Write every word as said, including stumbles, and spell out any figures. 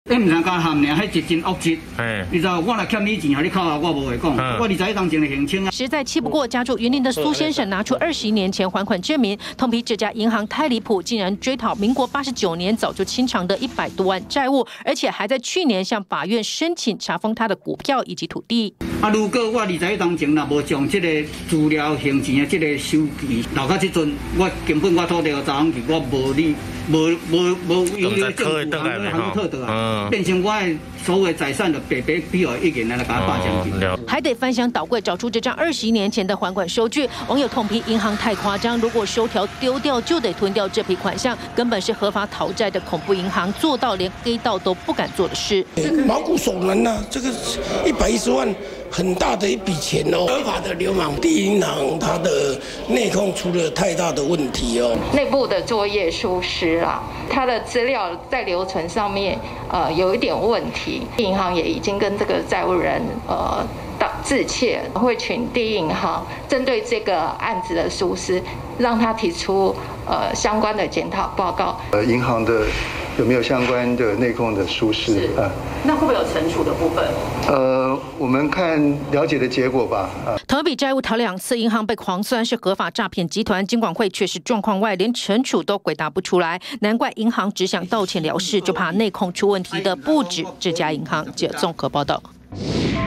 你唔通讲含尔，迄是真恶质。你知道，我若欠你钱，你靠我，我无会讲。我二十一当前的行清啊。 实在气不过，家住云林的苏先生拿出二十一年前还款证明，痛批这家银行太离谱，竟然追讨民国八十九年早就清偿的一百多万债务，而且还在去年向法院申请查封他的股票以及土地。 啊，如果我二十一当前若无将这个资料行钱的这个收据留到这阵，我根本我土地查封去，我无你无无无有有政府行行特得啊，变成我的所有财产的白白比我一年来来给他霸将去。 还得翻箱倒柜找出这张二十一年前的还款收据。网友痛批银行太夸张，如果收条丢掉就得吞掉这笔款项，根本是合法讨债的恐怖银行，做到连黑道都不敢做的事。 毛骨悚然呐、啊，这个一百一十万。很大的一笔钱哦，合法的流氓第一银行，它的内控出了太大的问题哦。 内部的作业疏失啦，它的资料在留存上面呃有一点问题。银行也已经跟这个债务人呃致歉，会请第一银行针对这个案子的疏失，让他提出呃相关的检讨报告。 呃，银行的有没有相关的内控的疏失啊？ 那会不会有惩处的部分？ 呃，我们看了解的结果吧。啊， 同一笔债务讨两次，银行被狂酸是合法诈骗集团，金管会却是状况外，连惩处都回答不出来。难怪银行只想道歉了事，就怕内控出问题的不止这家银行。记者综合报道。